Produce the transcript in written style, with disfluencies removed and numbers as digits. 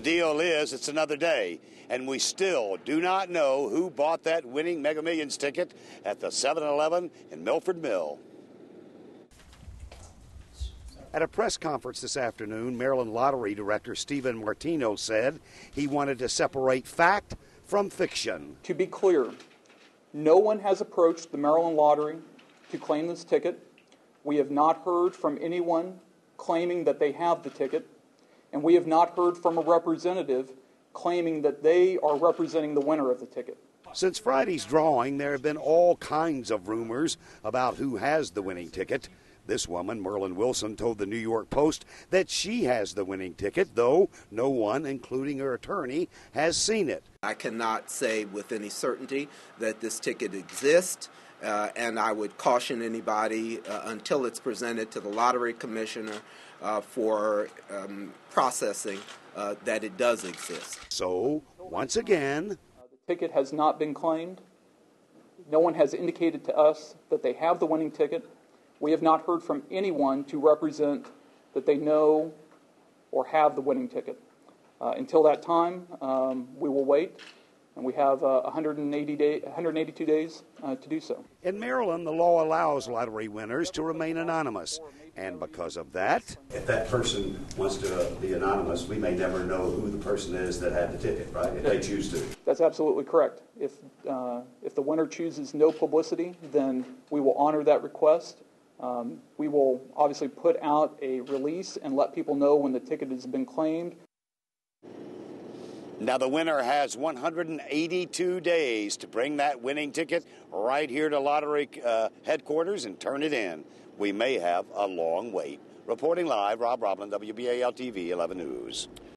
deal is, it's another day, and we still do not know who bought that winning Mega Millions ticket at the 7-Eleven in Milford Mill. At a press conference this afternoon, Maryland Lottery Director Stephen Martino said he wanted to separate fact from fiction. To be clear, no one has approached the Maryland Lottery to claim this ticket. We have not heard from anyone claiming that they have the ticket, and we have not heard from a representative claiming that they are representing the winner of the ticket. Since Friday's drawing, there have been all kinds of rumors about who has the winning ticket. This woman, Merlin Wilson, told the New York Post that she has the winning ticket, though no one, including her attorney, has seen it. I cannot say with any certainty that this ticket exists, and I would caution anybody until it's presented to the lottery commissioner for processing that it does exist. So, once again, the ticket has not been claimed. No one has indicated to us that they have the winning ticket. We have not heard from anyone to represent that they know or have the winning ticket. Until that time, we will wait, and we have 182 days to do so. In Maryland, the law allows lottery winners to remain anonymous, and because of that, if that person wants to be anonymous, we may never know who the person is that had the ticket, right, if they choose to. That's absolutely correct. If the winner chooses no publicity, then we will honor that request. We will obviously put out a release and let people know when the ticket has been claimed. Now the winner has 182 days to bring that winning ticket right here to lottery headquarters and turn it in. We may have a long wait. Reporting live, Rob Roblin, WBAL-TV 11 News.